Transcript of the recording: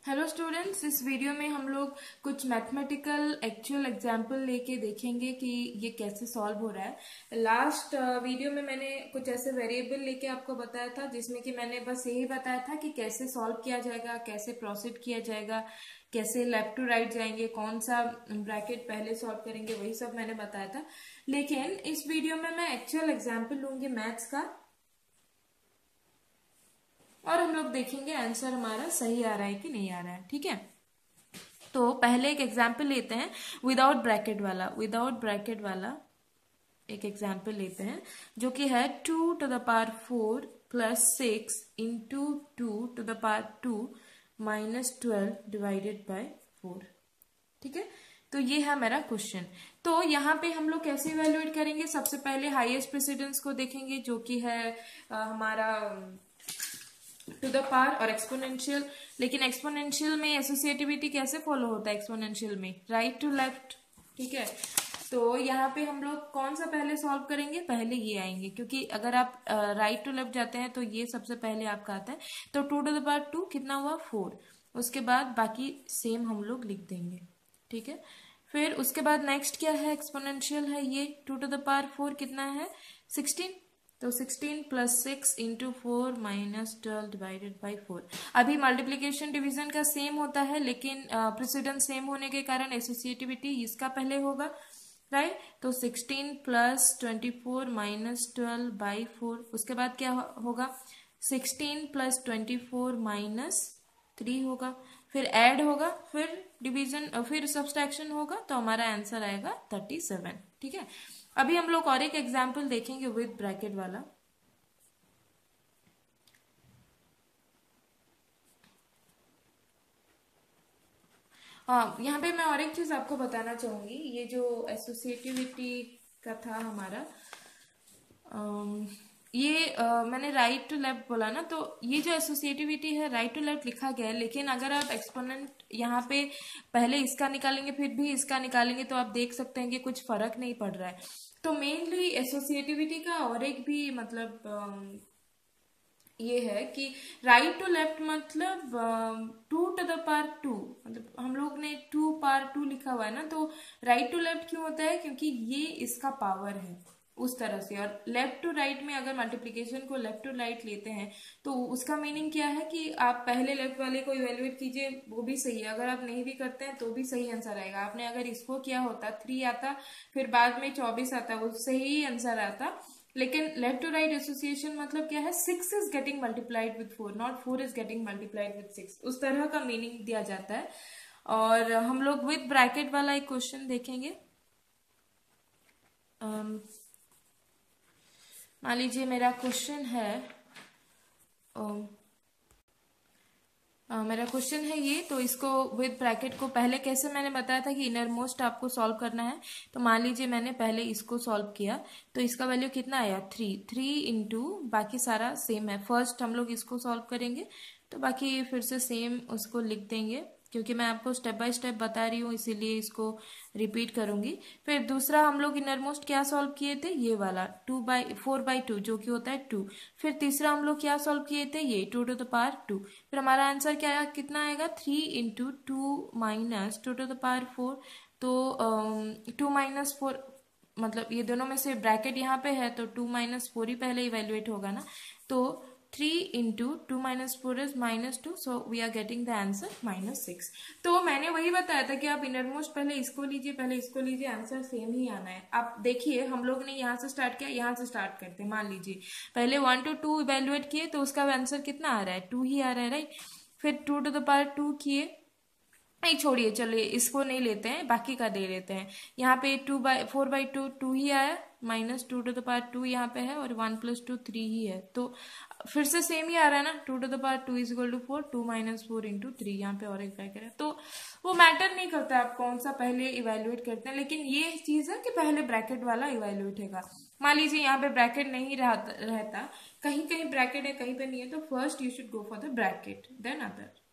Hello students, इस video में हम लोग कुछ मैथमेटिकल एक्चुअल एग्जाम्पल लेके देखेंगे कि ये कैसे सॉल्व हो रहा है। लास्ट वीडियो में मैंने कुछ ऐसे वेरिएबल लेके आपको बताया था जिसमें कि मैंने बस यही बताया था कि कैसे सॉल्व किया जाएगा, कैसे प्रोसीड किया जाएगा, कैसे लेफ्ट टू राइट जाएंगे, कौन सा ब्रैकेट पहले सॉल्व करेंगे, वही सब मैंने बताया था। लेकिन इस वीडियो में मैं एक्चुअल एग्जाम्पल लूंगी मैथ्स का और हम लोग देखेंगे आंसर हमारा सही आ रहा है कि नहीं आ रहा है। ठीक है, तो पहले एक एग्जाम्पल लेते हैं विदाउट ब्रैकेट वाला एक एग्जाम्पल लेते हैं जो कि है 2 to the power 4 plus 6 into 2 to the power 2 minus 12 divided by 4। ठीक है, तो ये है मेरा क्वेश्चन। तो यहाँ पे हम लोग कैसे इवेल्युएट करेंगे? सबसे पहले हाईएस्ट प्रेसिडेंस को देखेंगे जो कि है हमारा टू द पावर और एक्सपोनेंशियल। लेकिन एक्सपोनेंशियल में एसोसिएटिविटी कैसे फॉलो होता है? एक्सपोनेंशियल में राइट टू लेफ्ट। ठीक है, तो यहाँ पे हम लोग कौन सा पहले सॉल्व करेंगे? पहले ये आएंगे, क्योंकि अगर आप राइट टू लेफ्ट जाते हैं तो ये सबसे पहले आपका आता है। तो 2 to the power 2 कितना हुआ? 4। उसके बाद बाकी सेम हम लोग लिख देंगे। ठीक है, फिर उसके बाद नेक्स्ट क्या है? एक्सपोनेंशियल है ये। 2 to the power 4 कितना है? 16। तो 16 plus 6 into 4 minus 12 divided by 4। अभी मल्टीप्लीकेशन डिवीजन का सेम होता है, लेकिन प्रेसिडेंस सेम होने के कारण एसोसिएटिविटी इसका पहले होगा, राइट। तो 16 plus 24 minus 12 by 4। उसके बाद क्या होगा? 16 plus 24 minus 3 होगा, फिर ऐड होगा, फिर डिवीजन, फिर सब्सट्रैक्शन होगा, तो हमारा आंसर आएगा 37। ठीक है, अभी हम लोग और एक एग्जाम्पल देखेंगे विद ब्रैकेट वाला। हाँ, यहाँ पे मैं और एक चीज आपको बताना चाहूंगी। ये जो एसोसिएटिविटी का था हमारा, मैंने राइट टू लेफ्ट बोला ना, तो ये जो एसोसिएटिविटी है राइट टू लेफ्ट लिखा गया है, लेकिन अगर आप एक्सपोनेंट यहाँ पे पहले इसका निकालेंगे फिर भी इसका निकालेंगे तो आप देख सकते हैं कि कुछ फर्क नहीं पड़ रहा है। तो मेनली एसोसिएटिविटी का और एक भी मतलब ये है कि राइट टू लेफ्ट मतलब 2 to the power 2, मतलब हम लोग ने 2 power 2 लिखा हुआ है ना, तो राइट टू लेफ्ट क्यों होता है? क्योंकि ये इसका पावर है उस तरह से। और लेफ्ट टू राइट में अगर मल्टीप्लीकेशन को लेफ्ट टू राइट लेते हैं तो उसका मीनिंग क्या है कि आप पहले लेफ्ट वाले को इवेल्युएट कीजिए, वो भी सही है। अगर आप नहीं भी करते हैं तो भी सही आंसर आएगा। आपने अगर इसको किया होता 3 आता, फिर बाद में 24 आता, उससे ही आंसर आता। लेकिन लेफ्ट टू राइट एसोसिएशन मतलब क्या है? 6 is getting multiplied with 4, not 4 is getting multiplied with 6। उस तरह का मीनिंग दिया जाता है। और हम लोग विद ब्रैकेट वाला एक क्वेश्चन देखेंगे। मान लीजिए मेरा क्वेश्चन है मेरा क्वेश्चन है ये, तो इसको विद ब्रैकेट को पहले कैसे मैंने बताया था कि इनर मोस्ट आपको सॉल्व करना है। तो मान लीजिए मैंने पहले इसको सॉल्व किया, तो इसका वैल्यू कितना आया? 3 इंटू, बाकी सारा सेम है। फर्स्ट हम लोग इसको सॉल्व करेंगे, तो बाकी फिर से सेम उसको लिख देंगे, क्योंकि मैं आपको स्टेप बाय स्टेप बता रही हूँ इसीलिए इसको रिपीट करूंगी। फिर दूसरा हम लोग इनर मोस्ट क्या सॉल्व किए थे? ये वाला 4/2 जो कि होता है 2। फिर तीसरा हम लोग क्या सॉल्व किए थे? ये 2 to the power 2। फिर हमारा आंसर क्या कितना आएगा? 3 into 2 minus 2 to the power 4। तो 2 minus 4, मतलब ये दोनों में से ब्रैकेट यहाँ पे है तो 2 minus 4 ही पहले इवेल्युएट होगा ना। तो 3 into 2 minus 4 is -2, so we are getting the answer -6। तो मैंने वही बताया था कि आप इनरमोस्ट पहले इसको लीजिए, पहले इसको लीजिए, आंसर सेम ही आना है। आप देखिए, हम लोग ने यहाँ से स्टार्ट किया, यहाँ से स्टार्ट करते हैं। मान लीजिए पहले 1 to 2 इवेल्युएट किए तो उसका आंसर कितना आ रहा है? 2 ही आ रहा है, राइट। फिर 2 to the power 2 किए, नहीं छोड़िए, चलिए इसको नहीं लेते हैं, बाकी का दे लेते हैं। यहाँ पे 4/2 2 ही आया, माइनस 2 to the power 2 यहाँ पे है, और 1 + 2 3 ही है। तो फिर से सेम ही आ रहा है ना, 2 to the power 2 = 4, 2 - 4 × 3, यहाँ पे और एक ब्रैकेट है। तो वो मैटर नहीं करता आप कौन सा पहले इवेल्युएट करते हैं, लेकिन ये चीज है कि पहले ब्रैकेट वाला इवेल्युएट होगा। मान लीजिए यहाँ पे ब्रैकेट नहीं रहता, कहीं कहीं ब्रैकेट है कहीं पे नहीं है, तो first you should go for the bracket, then other.